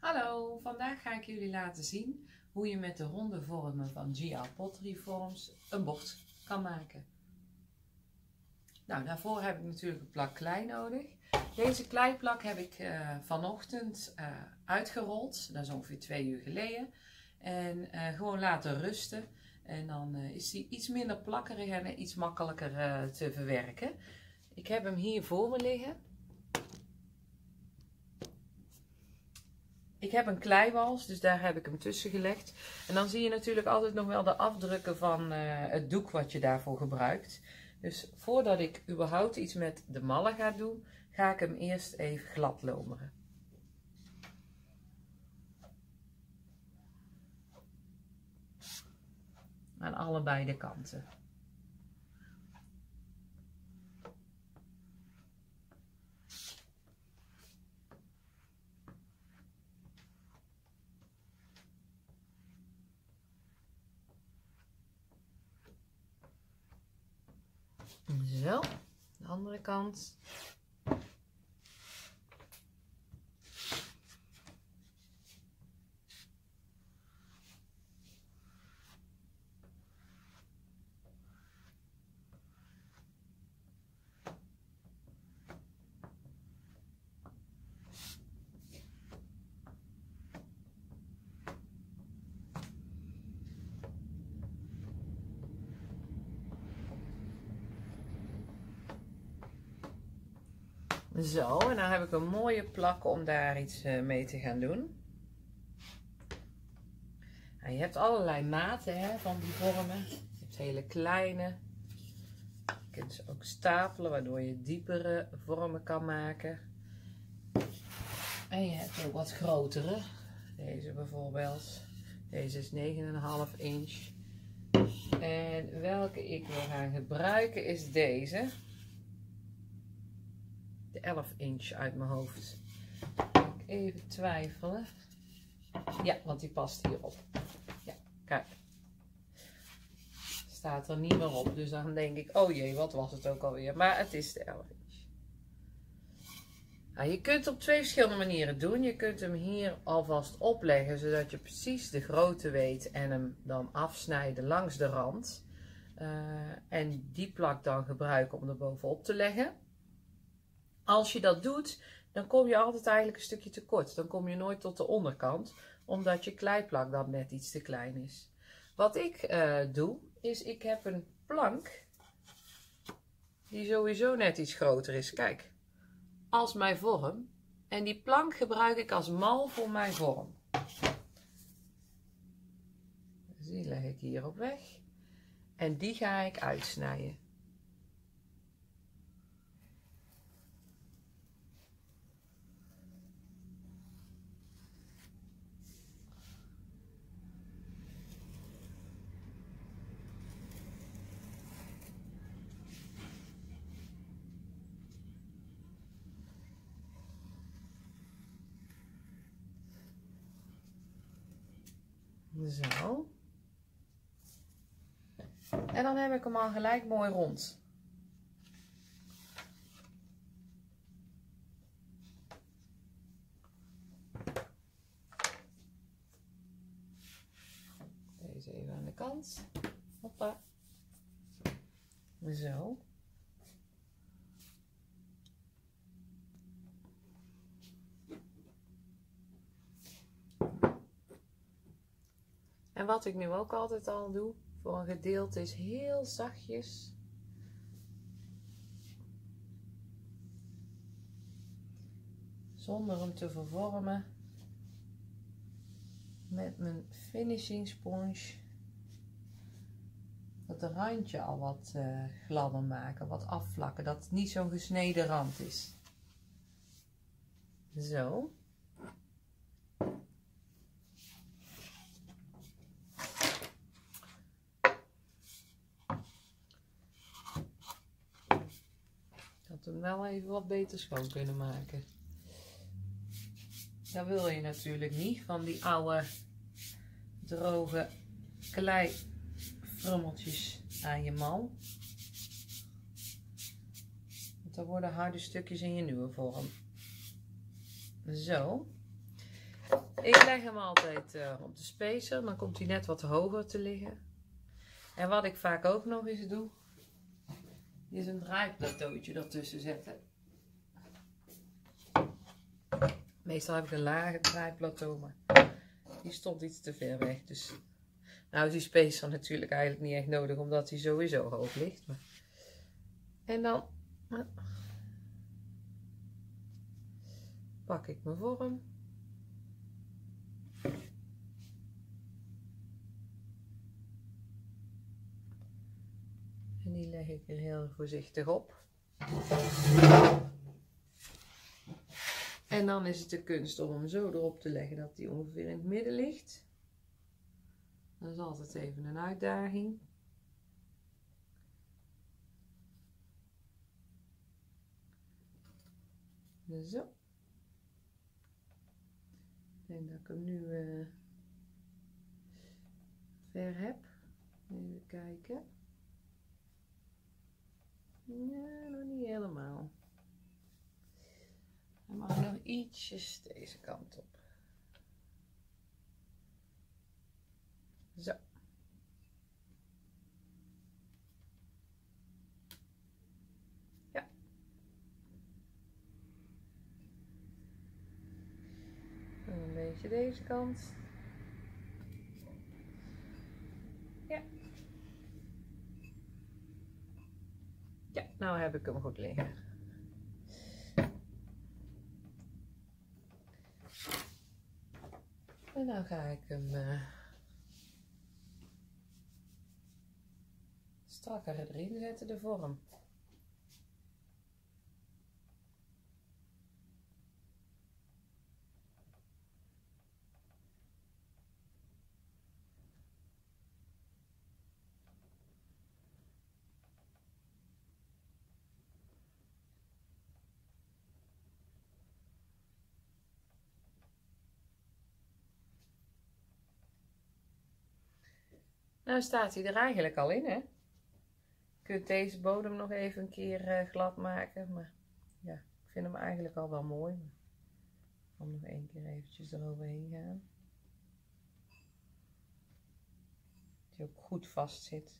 Hallo, vandaag ga ik jullie laten zien hoe je met de ronde vormen van GR Pottery Forms een bord kan maken. Nou, daarvoor heb ik natuurlijk een plak klei nodig. Deze kleiplak heb ik vanochtend uitgerold, dat is ongeveer 2 uur geleden. En gewoon laten rusten. En dan is die iets minder plakkerig en iets makkelijker te verwerken. Ik heb hem hier voor me liggen. Ik heb een kleiwals, dus daar heb ik hem tussen gelegd. En dan zie je natuurlijk altijd nog wel de afdrukken van het doek wat je daarvoor gebruikt. Dus voordat ik überhaupt iets met de mallen ga doen, ga ik hem eerst even glad lomeren. Aan allebei de kanten. Zo, de andere kant. Zo, en dan heb ik een mooie plak om daar iets mee te gaan doen. Nou, je hebt allerlei maten van die vormen. Je hebt hele kleine. Je kunt ze ook stapelen, waardoor je diepere vormen kan maken. En je hebt ook wat grotere. Deze bijvoorbeeld. Deze is 9,5 inch. En welke ik wil gaan gebruiken is deze. De 11 inch uit mijn hoofd. Even twijfelen. Ja, want die past hierop. Ja, kijk. Staat er niet meer op. Dus dan denk ik, oh jee, wat was het ook alweer. Maar het is de 11 inch. Nou, je kunt het op 2 verschillende manieren doen. Je kunt hem hier alvast opleggen, zodat je precies de grootte weet. En hem dan afsnijden langs de rand. En die plak dan gebruiken om er bovenop te leggen. Als je dat doet, dan kom je altijd eigenlijk een stukje te kort. Dan kom je nooit tot de onderkant, omdat je kleiplak dan net iets te klein is. Wat ik doe, is ik heb een plank die sowieso net iets groter is. Kijk, als mijn vorm. En die plank gebruik ik als mal voor mijn vorm. Dus die leg ik hier op weg. En die ga ik uitsnijden. Zo. En dan heb ik hem al gelijk mooi rond. Deze even aan de kant. Hoppa. Zo. En wat ik nu ook altijd al doe, voor een gedeelte, is heel zachtjes zonder hem te vervormen met mijn finishing sponge het randje al wat gladder maken, wat afvlakken, dat het niet zo'n gesneden rand is. Zo. Hem wel even wat beter schoon kunnen maken. Dat wil je natuurlijk niet, van die oude droge kleifrummeltjes aan je mal. Want dan worden harde stukjes in je nieuwe vorm. Zo. Ik leg hem altijd op de spacer, dan komt hij net wat hoger te liggen. En wat ik vaak ook nog eens doe, is een draaiplateautje ertussen zetten. Meestal heb ik een lage draaiplateau, maar die stond iets te ver weg. Dus nou is die spacer natuurlijk eigenlijk niet echt nodig, omdat hij sowieso hoog ligt. Maar... En dan pak ik mijn vorm. En die leg ik er heel voorzichtig op. En dan is het de kunst om hem zo erop te leggen dat hij ongeveer in het midden ligt. Dat is altijd even een uitdaging. Zo. Ik denk dat ik hem nu ver heb. Even kijken. Ja, nog niet helemaal. Hij mag nog ietsjes deze kant op. Zo. Ja. En een beetje deze kant. Ja. Ja, nou heb ik hem goed liggen. En dan ga ik hem strakker erin zetten, de vorm. Nou staat hij er eigenlijk al in, hè? Je kunt deze bodem nog even een keer glad maken, maar ja, ik vind hem eigenlijk al wel mooi. Ik zal nog één keer eventjes eroverheen gaan. Dat hij ook goed vast zit.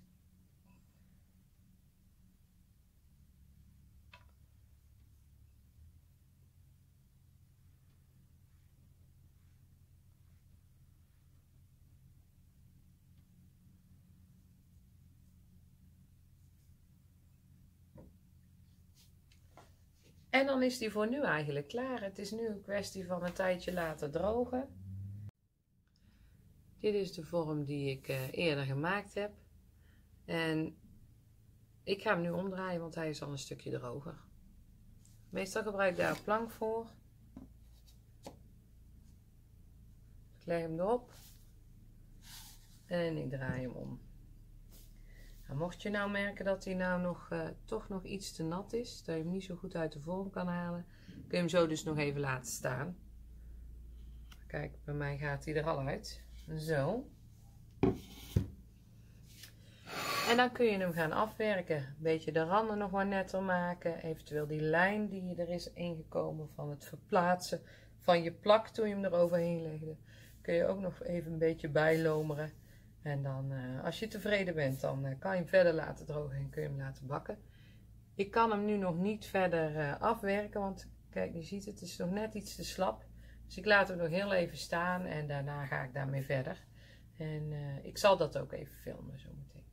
En dan is die voor nu eigenlijk klaar. Het is nu een kwestie van een tijdje laten drogen. Dit is de vorm die ik eerder gemaakt heb. En ik ga hem nu omdraaien, want hij is al een stukje droger. Meestal gebruik ik daar een plank voor. Ik leg hem erop. En ik draai hem om. Nou, mocht je nou merken dat hij nou nog, toch nog iets te nat is, dat je hem niet zo goed uit de vorm kan halen, kun je hem zo dus nog even laten staan. Kijk, bij mij gaat hij er al uit. Zo. En dan kun je hem gaan afwerken. Een beetje de randen nog wat netter maken. Eventueel die lijn die er is ingekomen van het verplaatsen van je plak toen je hem eroverheen legde. Kun je ook nog even een beetje bijlomeren. En dan, als je tevreden bent, dan kan je hem verder laten drogen en kun je hem laten bakken. Ik kan hem nu nog niet verder afwerken, want kijk, je ziet het is nog net iets te slap. Dus ik laat hem nog heel even staan en daarna ga ik daarmee verder. En ik zal dat ook even filmen zo meteen.